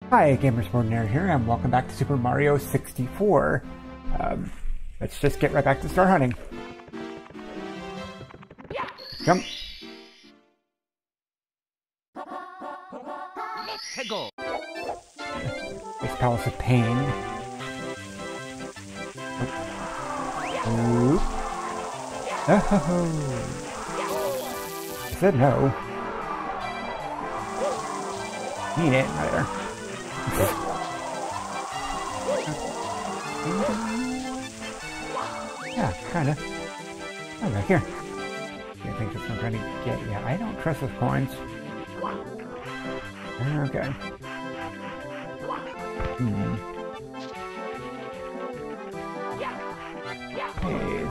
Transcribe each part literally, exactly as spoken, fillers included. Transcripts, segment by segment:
Hi, Gamersportinator here, and welcome back to Super Mario sixty-four. Um, let's just get right back to star hunting. Jump. This Palace of Pain. Oop. Oh. I said no. Mean it, right there. Yeah, kinda. Oh, right here. I think that's what I'm trying to get. Yeah, I don't trust those coins. Okay. Hmm. Hey.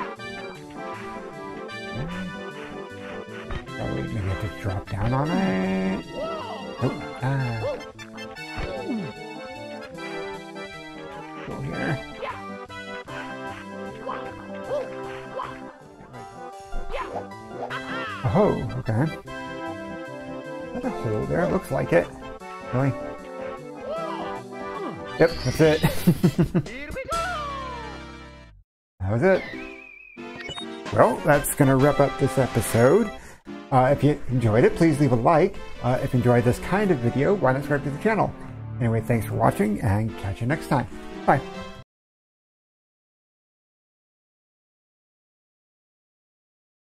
Probably maybe have to drop down on it. Oh, ah. Go here. Oh, okay. Is that a hole there? It looks like it. Really? Yep, that's it. That was it. Well, that's going to wrap up this episode. Uh, if you enjoyed it, please leave a like. Uh, if you enjoyed this kind of video, why not subscribe to the channel? Anyway, thanks for watching, and catch you next time. Bye.